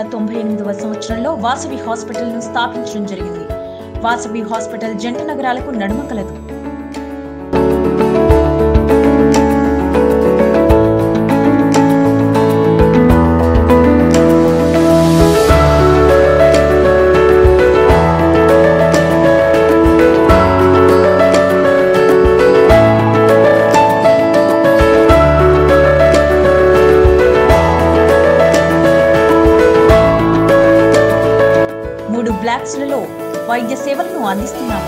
1998వ సంవత్సరంలో వాసవి హాస్పిటల్ను స్థాపించడం జరిగింది. వాసవి హాస్పిటల్ జంట నగరాలకు నడుమ కలదు. బ్లాక్స్లలో వైద్య సేవలను అందిస్తున్నాము.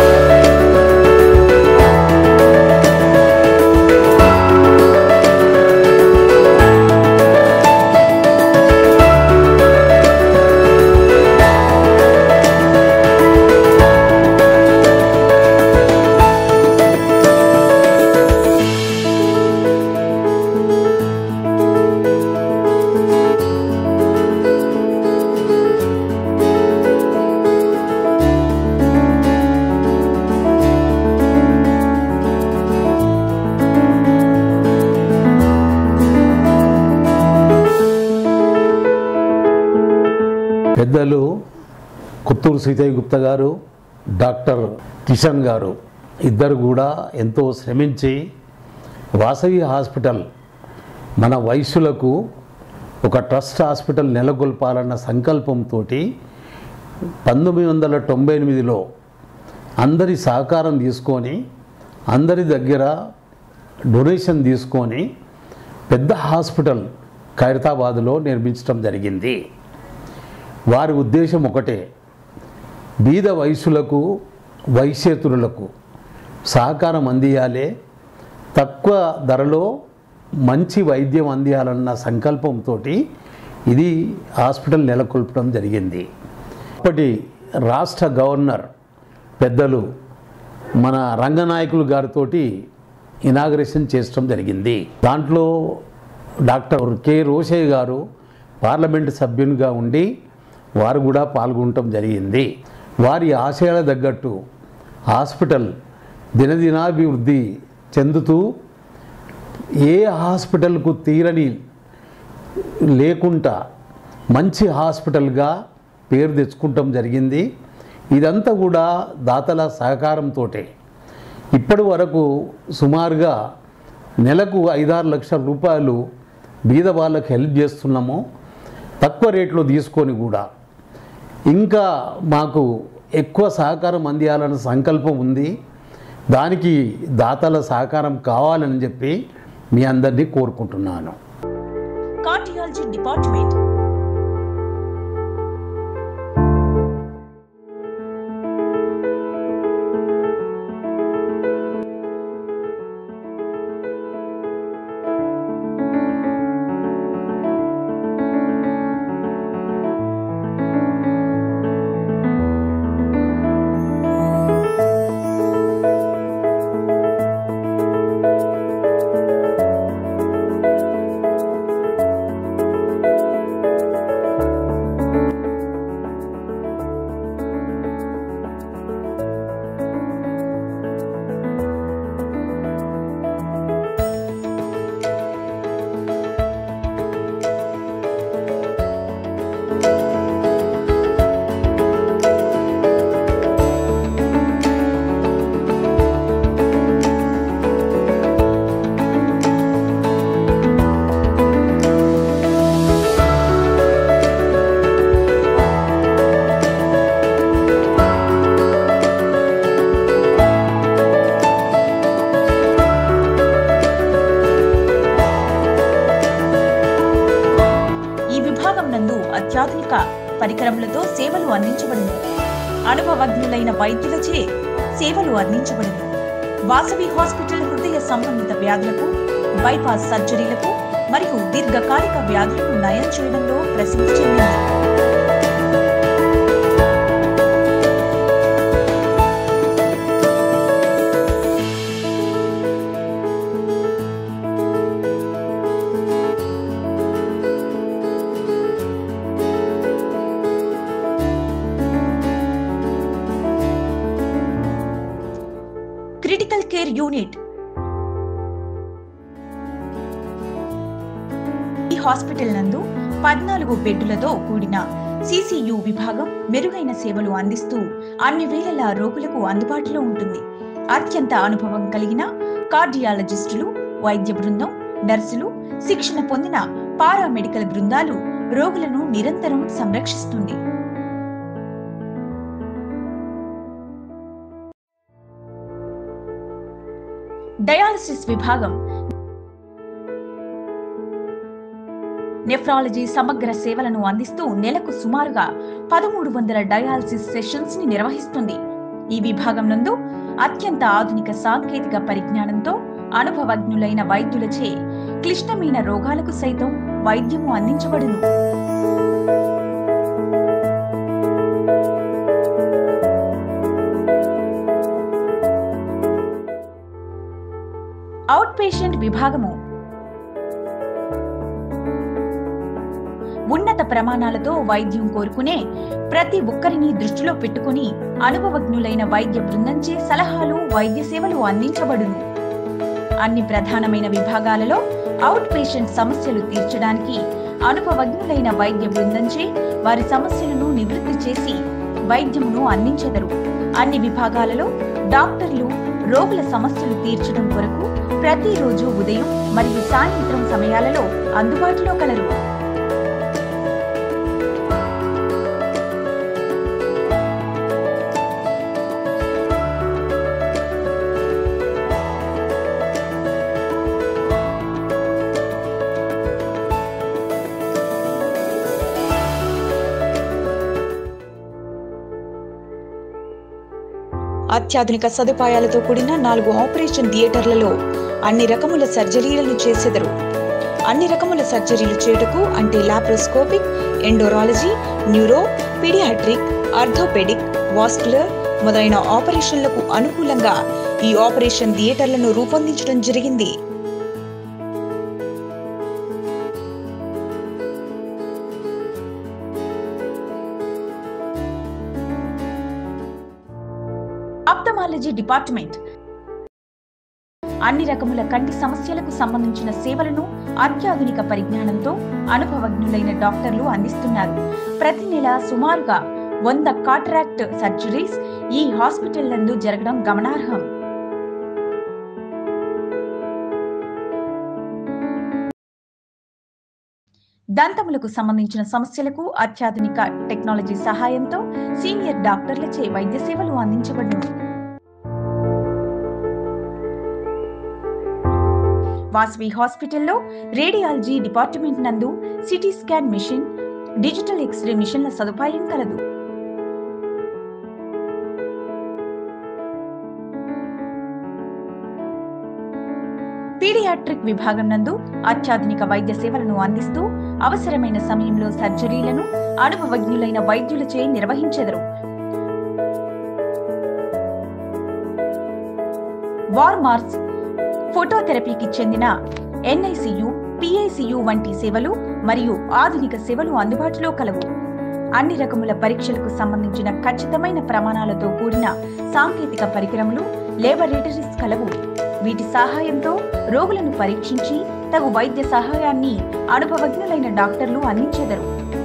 పెద్దలు కుత్తూరు సీతయ్య గుప్తా గారు, డాక్టర్ కిషన్ గారు ఇద్దరు కూడా ఎంతో శ్రమించి వాసవి హాస్పిటల్ మన వైశ్యులకు ఒక ట్రస్ట్ హాస్పిటల్ నెలకొల్పాలన్న సంకల్పంతో 1998లో అందరి సహకారం తీసుకొని అందరి దగ్గర డొనేషన్ తీసుకొని పెద్ద హాస్పిటల్ ఖైరతాబాద్లో నిర్మించడం జరిగింది. వారి ఉద్దేశం ఒకటే, బీద వైశ్యులకు వైశ్యేతరులకు సహకారం అందియాలి, తక్కువ ధరలో మంచి వైద్యం అందియాలన్న సంకల్పంతో ఇది హాస్పిటల్ నెలకొల్పడం జరిగింది. అప్పటి రాష్ట్ర గవర్నర్ పెద్దలు మన రంగనాయకులు గారితో ఇనాగరేషన్ చేయడం జరిగింది. దాంట్లో డాక్టర్ కె రోషయ్య గారు పార్లమెంటు సభ్యునిగా ఉండి వారు కూడా పాల్గొనటం జరిగింది. వారి ఆశయాల తగ్గట్టు హాస్పిటల్ దినదినాభివృద్ధి చెందుతూ ఏ హాస్పిటల్కు తీరని లేకుండా మంచి హాస్పిటల్గా పేరు తెచ్చుకుంటాం జరిగింది. ఇదంతా కూడా దాతల సహకారంతో ఇప్పటి వరకు సుమారుగా నెలకు 5-6 లక్షల రూపాయలు బీద వాళ్ళకి హెల్ప్ చేస్తున్నాము. తక్కువ రేట్లో తీసుకొని కూడా ఇంకా మాకు ఎక్కువ సహకారం అందియాలన్న సంకల్పం ఉంది. దానికి దాతల సహకారం కావాలని చెప్పి మీ అందరినీ కోరుకుంటున్నాను. కార్డియాలజీ డిపార్ట్మెంట్ అత్యాధునిక పరికరములతో సేవలు అందించబడును. అనుభవజ్ఞులైన వైద్యులచే సేవలు అందించబడును. వాసవి హాస్పిటల్ హృదయ సంబంధిత వ్యాధులకు, బైపాస్ సర్జరీలకు మరియు దీర్ఘకాలిక వ్యాధులను నయం చేయడంలో ప్రసిద్ధి చెందింది. క్రిటికల్ కేర్ యూనిట్ ఈ హాస్పిటల్ నందు 14 బెడ్డులతో కూడిన సిసియు విభాగం మెరుగైన సేవలు అందిస్తూ అన్ని వేళలా రోగులకు అందుబాటులో ఉంటుంది. అత్యంత అనుభవం కలిగిన కార్డియాలజిస్టులు, వైద్య బృందం, నర్సులు, శిక్షణ పొందిన పారామెడికల్ బృందాలు రోగులను నిరంతరం సంరక్షిస్తుంది. డయాలసిస్ విభాగం నెఫ్రాలజీ సమగ్ర సేవలను అందిస్తూ నెలకు సుమారుగా 1300 డయాలసిస్ సెషన్స్ ని నిర్వహిస్తుంది. ఈ విభాగం నందు అత్యంత ఆధునిక సాంకేతిక పరిజ్ఞానంతో అనుభవజ్ఞులైన వైద్యులచే క్లిష్టమైన రోగాలకు సైతం వైద్యము అందించబడును. అవుట్ పేషెంట్ విభాగము ఉన్నత ప్రమాణాలతో వైద్యం కోరుకునే ప్రతి ఒక్కరిని దృష్టిలో పెట్టుకుని అనుభవజ్ఞులైన వైద్య బృందంచే సలహాలు, వైద్య సేవలు అందించబడును. అన్ని ప్రధానమైన విభాగాలలో అవుట్ పేషెంట్ సమస్యలు తీర్చడానికి అనుభవజ్ఞులైన వైద్య బృందంచే వారి సమస్యలను నివృత్తి చేసి వైద్యమును అందించెదరు. అన్ని విభాగాలలో డాక్టర్లు రోగుల సమస్యలు తీర్చడం కొరకు ప్రతిరోజు ఉదయం మరియు సాయంత్రం సమయాలలో అందుబాటులో కలరు. అత్యాధునిక సదుపాయాలతో కూడిన 4 ఆపరేషన్ థియేటర్లలో అన్ని రకముల సర్జరీలను చేసెదరు. అన్ని రకముల సర్జరీలు చేయుటకు అంటే laparoscopic, endourology, neuro, paediatric, orthopaedic, vascular మొదలైన ఆపరేషన్లకు అనుకూలంగా ఈ ఆపరేషన్ థియేటర్లను రూపొందించడం జరిగింది. ఆప్థమాలజీ డిపార్ట్మెంట్ అన్ని రకముల కంటి సమస్యలకు సంబంధించిన సేవలను అత్యాధునిక పరిజ్ఞానంతో అనుభవజ్ఞులైన డాక్టర్లు అందిస్తున్నారు. ప్రతి నెల సుమారుగా 100 కాటరాక్ట్ సర్జరీస్ ఈ హాస్పిటల్ నందు జరగడం గమనార్హం. దంతములకు సంబంధించిన సమస్యలకు అత్యాధునిక టెక్నాలజీ సహాయంతో సీనియర్ డాక్టర్లచే వైద్య సేవలు అందించబడును. వాసవి హాస్పిటల్లో రేడియాలజీ డిపార్ట్మెంట్ నందు CT scan machine, digital X ray మిషన్ల సదుపాయం కలదు. పీడియాట్రిక్ విభాగం నందు అత్యాధునిక వైద్య సేవలను అందిస్తూ అవసరమైన సమయంలో సర్జరీలను అనుభవజ్ఞులైన వైద్యులచే నిర్వహించెదరు. వార్మార్స్ ఫోటోథెరపీకి చెందిన ఎన్ఐసియు, పిఐసియు వంటి సేవలు మరియు ఆధునిక సేవలు అందుబాటులో కలవు. అన్ని రకముల పరీక్షలకు సంబంధించిన ఖచ్చితమైన ప్రమాణాలతో కూడిన సాంకేతిక పరికరములు, లేబొరేటరీస్ కలవు. వీటి సహాయంతో రోగులను పరీక్షించి తగు వైద్య సహాయాన్ని అనుభవజ్ఞులైన డాక్టర్లు అందించెదరు.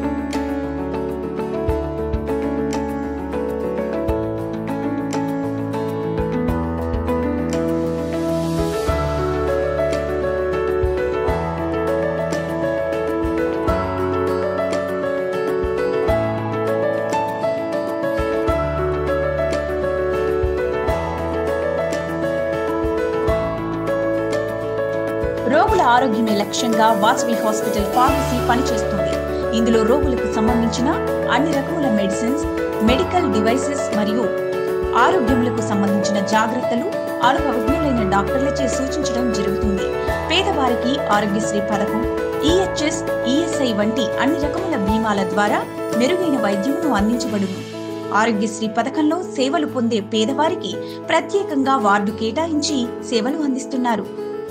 రోగుల ఆరోగ్యమే లక్ష్యంగా వాసవి హాస్పిటల్ ఫార్మసీ పనిచేస్తుంది. ఇందులో రోగులకు సంబంధించిన అన్ని రకముల మెడిసిన్స్, మెడికల్ డివైసెస్ మరియు ఆరోగ్యములకు సంబంధించిన జాగ్రత్తలు అనుభవజ్ఞులైన డాక్టర్లచే సూచించడం జరుగుతుంది. పేదవారికి ఆరోగ్యశ్రీ పథకం, ఈహెచ్ఎస్, ఈఎస్ఐ వంటి అన్ని రకముల బీమాల ద్వారా మెరుగైన వైద్యమును అందించబడును. ఆరోగ్యశ్రీ పథకంలో సేవలు పొందే పేదవారికి ప్రత్యేకంగా వార్డు కేటాయించి సేవలు అందిస్తున్నారు.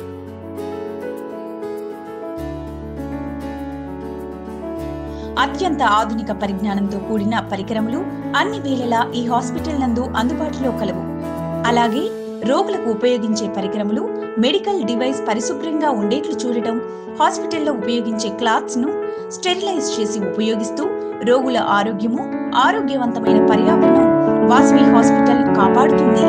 అత్యంత ఆధునిక పరిజ్ఞానంతో కూడిన పరికరములు అన్ని వేళలా ఈ హాస్పిటల్ నందు అందుబాటులో కలవు. అలాగే రోగులకు ఉపయోగించే పరికరములు మెడికల్ డివైస్ పరిశుభ్రంగా ఉండేట్లు చూడటం, హాస్పిటల్లో ఉపయోగించే క్లాత్స్ ను స్టెరిలైజ్ చేసి ఉపయోగిస్తూ రోగుల ఆరోగ్యము, ఆరోగ్యవంతమైన పర్యావరణం వాసవి హాస్పిటల్ కాపాడుతుంది.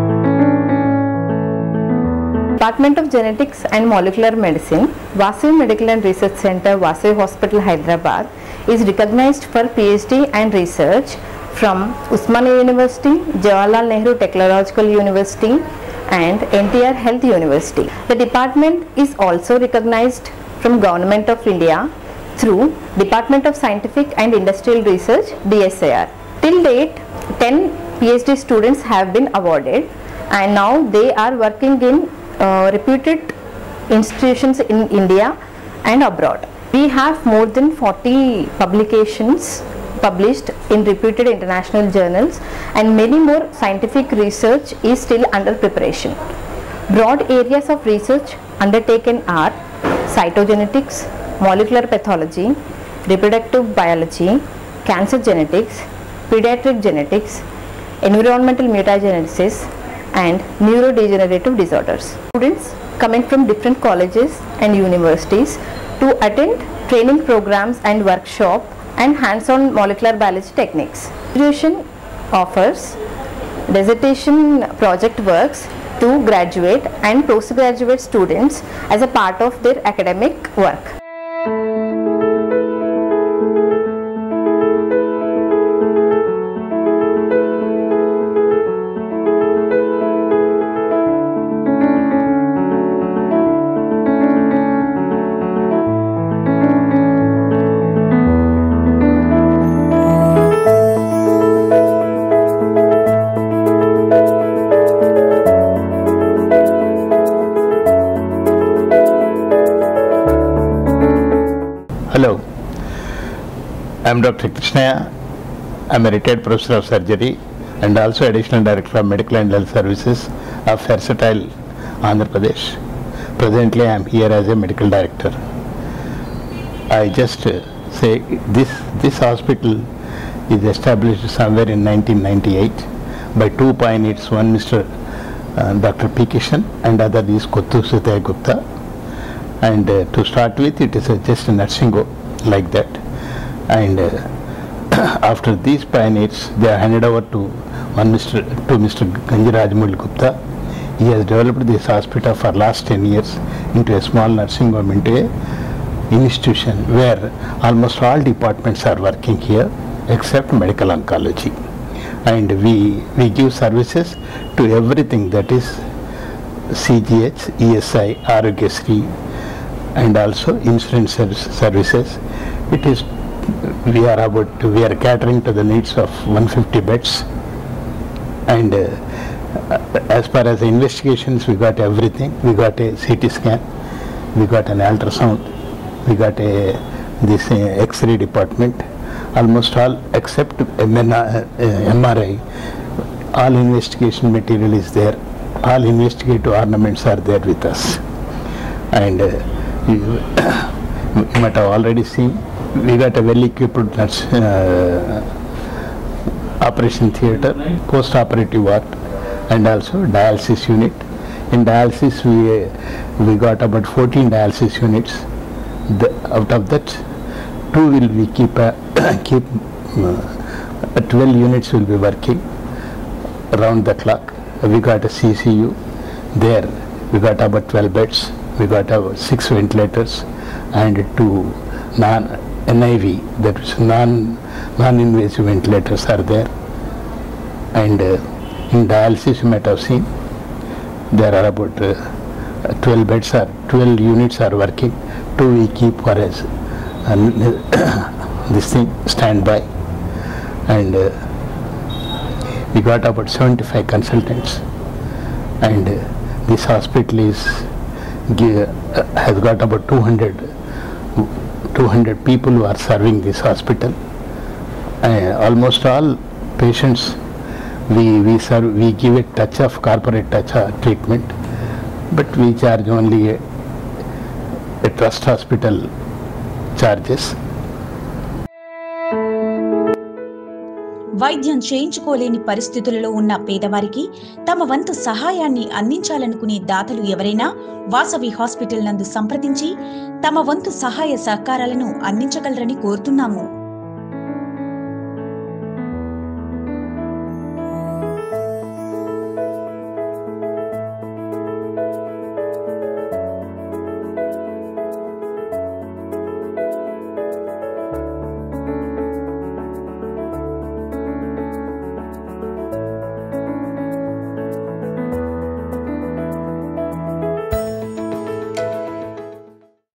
Department of Genetics and Molecular Medicine, Vasavi Medical and Research Center, Vasavi Hospital, Hyderabad is recognized for PhD and research from Osmania University, Jawaharlal Nehru Technological University and NTR Health University. The department is also recognized from Government of India through Department of Scientific and Industrial Research, DSIR. Till date, 10 PhD students have been awarded and now they are working in reputed institutions in India and abroad. We have more than 40 publications published in reputed international journals and many more scientific research is still under preparation. Broad areas of research undertaken are cytogenetics, molecular pathology, reproductive biology, cancer genetics, pediatric genetics, environmental mutagenesis and neurodegenerative disorders. Students coming from different colleges and universities to attend training programs and workshop and hands-on molecular biology techniques. Institution offers dissertation project works to graduate and postgraduate students as a part of their academic work. Hello, I am Dr. Krishnaya. I am a retired professor of surgery and also additional director of medical and health services of Versatile, Andhra Pradesh. Presently, I am here as a medical director. I just say this hospital is established somewhere in 1998 by two pioneers, one Mr. Dr. P. Kishan and other is Kottu Sutaya Gupta. And to start with, it is just a nursing home like that. And after these pioneers, they are handed over to Mr. Ganjirajmul Gupta. He has developed this hospital for last 10 years into a small nursing home, into a institution where almost all departments are working here except medical oncology. And we give services to everything, that is CGH, ESI, Arogyasri, and also insurance services. It is we are catering to the needs of 150 beds, and as far as the investigations, we got everything. We got a CT scan, we got an ultrasound, we got this X-ray department, almost all except MRI. All investigation material is there. All investigative ornaments are there with us, and you might have already seen we got a well-equipped operation theatre, post-operative ward, and also dialysis unit. In dialysis, we got about 14 dialysis units. Out of that, 2 will we keep 12 units will be working around the clock. We got a CCU there. We got about 12 beds. We got about 6 ventilators and 2 NIV, that is non-invasive ventilators are there. And in dialysis, you might have seen there are about 12 beds, 12 units are working. 2 we keep for as this thing standby, and we got about 75 consultants, and this hospital has got about 200 people who are serving this hospital. Almost all patients we serve, we give a touch of corporate touch treatment, but we charge only a trust hospital charges. వైద్యం చేయించుకోలేని పరిస్థితులలో ఉన్న పేదవారికి తమ వంతు సహాయాన్ని అందించాలనుకునే దాతలు ఎవరైనా Vasavi hospital నందు సంప్రదించి తమ వంతు సహాయ సహకారాలను అందించగలరని కోరుతున్నాము.